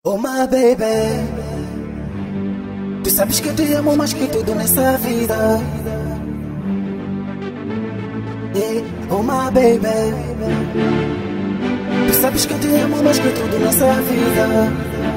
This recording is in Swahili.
Oh my baby, tu sabes que eu te amo mais que tudo nessa vida. Oh my baby, tu sabes que eu te amo mais que tudo nessa vida.